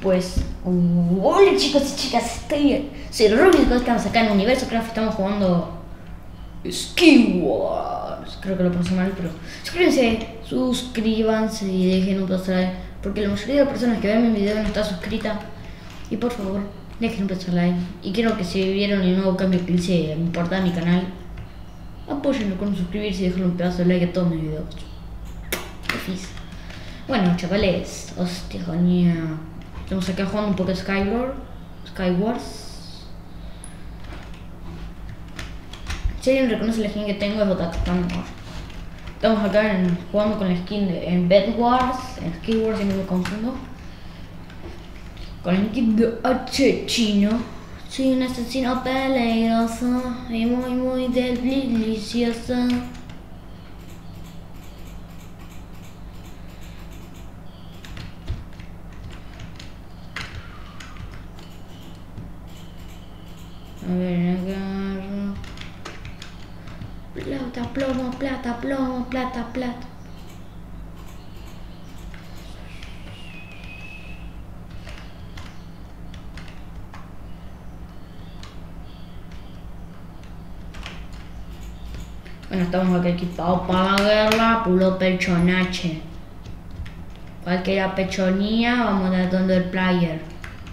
Pues, hola chicos y chicas, soy Rubio, estamos acá en Universo Craft, estamos jugando Skywars. Creo que lo puse mal, pero suscríbanse y dejen un like, porque la mayoría de las personas que ven mi video no está suscrita. Y por favor, dejen un like. Y quiero que si vieron el nuevo cambio que hice en portada de mi canal, apóyenlo con suscribirse y dejen un pedazo de like a todos mis videos. Bueno, chavales, hostia, coña. Estamos acá jugando un poco de Skywars. Si alguien reconoce la skin que tengo es Otaku. Estamos acá jugando con la skin en Bedwars, en Skywars, si no me confundo. Con el kit de H chino. Soy un asesino peligroso y muy delicioso. A ver, agarro. Plata, plomo, plata, plomo, plata, plata. Bueno, estamos acá equipados para la guerra, puro pechonache. Cualquier pechonía, vamos a dar donde el player.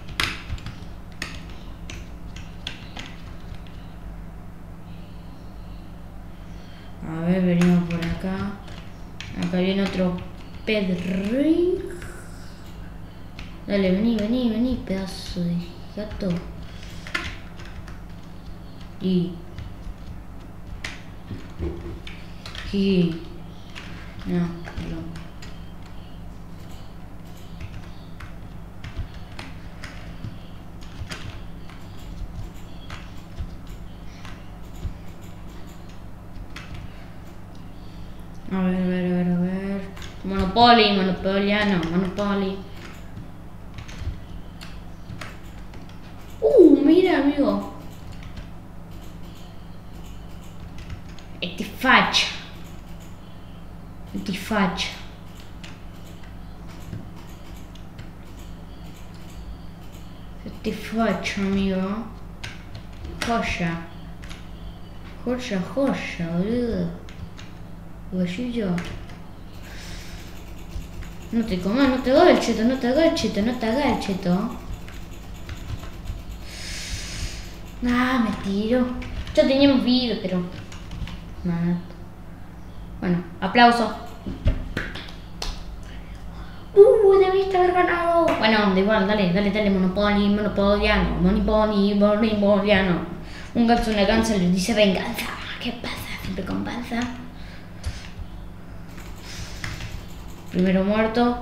A ver, venimos por acá. Acá viene otro Pedrín. Dale, vení, pedazo de gato. No, perdón. A ver. Monopoliano. Mira, amigo. Este facha, amigo. Joya, boludo. Guayillo. No te comas, no te hagas el cheto. Me tiro. Ya teníamos video, pero... Bueno, aplauso. Debiste haber ganado. Bueno, da igual, dale, Monopoliano. Un ganso, una gansa le dice venganza. ¿Qué pasa? Siempre con panza. Primero muerto.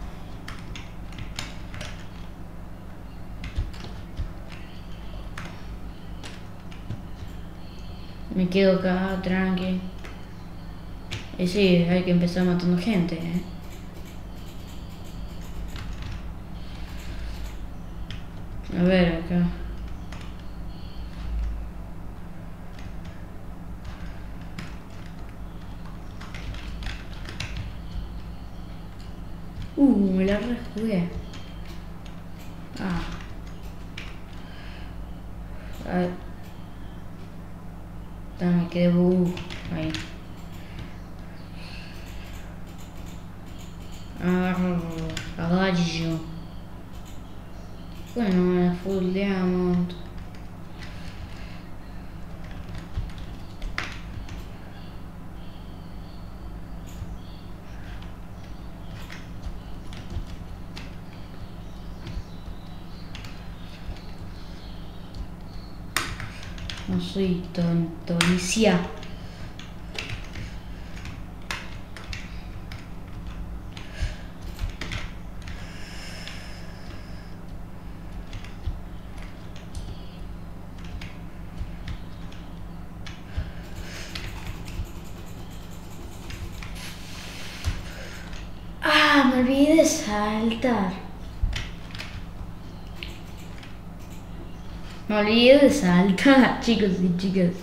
Me quedo acá, tranqui. Y sí, hay que empezar matando gente, A ver, acá. Me la rejugué. A ver. Me quedé ahí. Caballo. Bueno, full diamond. No soy tonto, Alicia. Me olvidé de saltar. Chicos y chicas.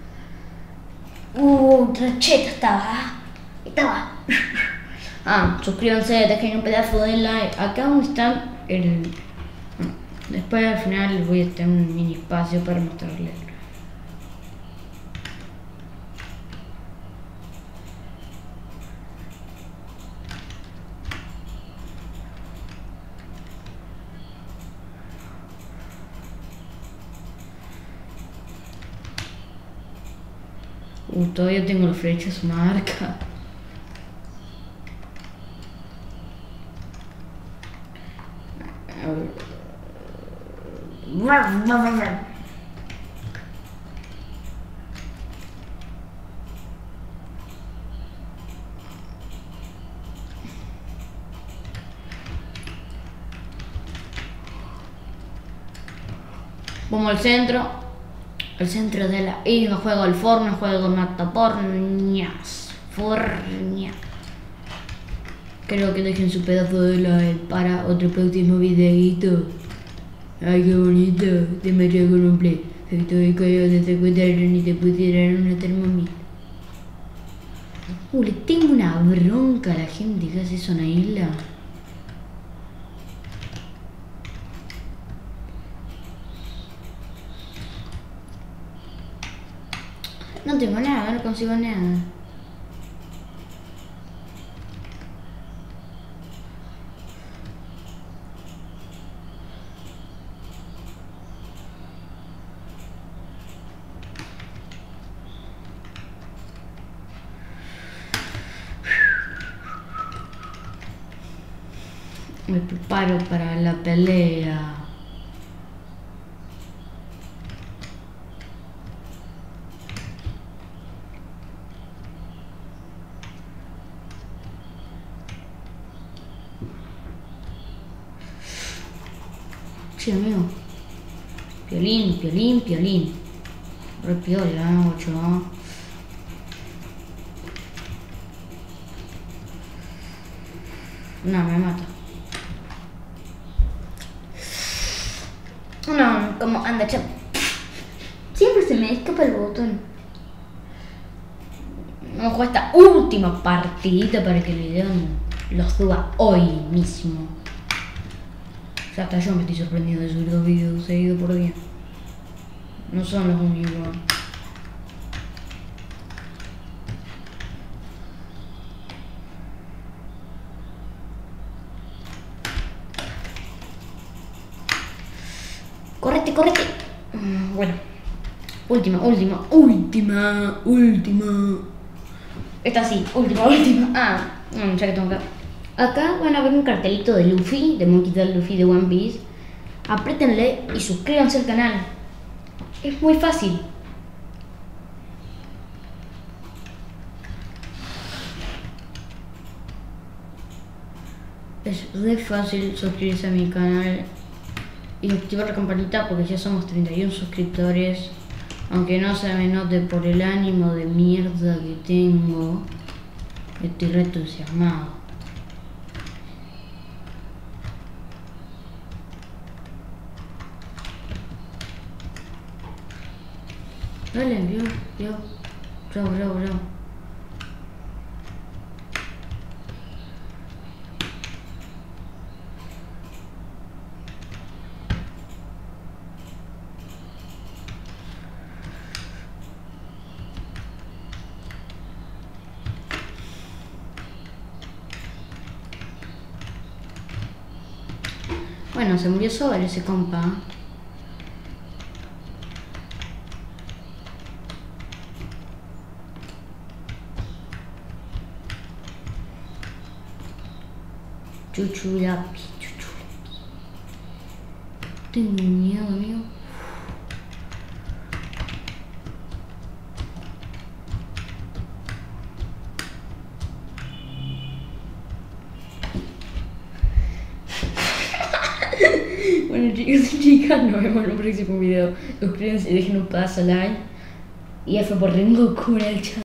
Tracheta estaba. Suscríbanse, dejen un pedazo de like. Acá donde está Bueno, después al final voy a tener un mini espacio para mostrarles. Todavía tengo las flechas marca. Vamos al centro. El centro de la isla, juego al forno, juego matapornias. Fornia. Creo que dejen su pedazo de like para otro próximo videito. Ay, qué bonito. Te me con un play. Estoy callado, te secuestraron y te pusieron una termomita. Le tengo una bronca a la gente que hace eso en la isla. No tengo nada, no consigo nada. Me preparo para la pelea. Sí, amigo. Piolín, piolín, piolín. Re piola, 8. No, me mata. No, como anda, chap. Siempre se me escapa el botón. Ojo, esta última partidita para que el video lo suba hoy mismo. Ya hasta yo me estoy sorprendiendo de subir 2 videos seguidos por día. No son los únicos. Correte, correte. Bueno. Última. Esta sí, última. Ya que tengo acá. Acá van a ver un cartelito de Luffy, de Monkey D. Luffy de One Piece. Apriétenle y suscríbanse al canal. Es muy fácil. Es re fácil suscribirse a mi canal y activar la campanita porque ya somos 31 suscriptores. Aunque no se me note por el ánimo de mierda que tengo, estoy re entusiasmado. Dale, yo. Bravo. Bueno, se murió solo ese compa. Chuchulapi. Tengo miedo, amigo. Bueno, chicos y chicas, nos vemos en un próximo video. Suscríbanse y dejen un pedazo de like. Y F por Rengoku, el chao.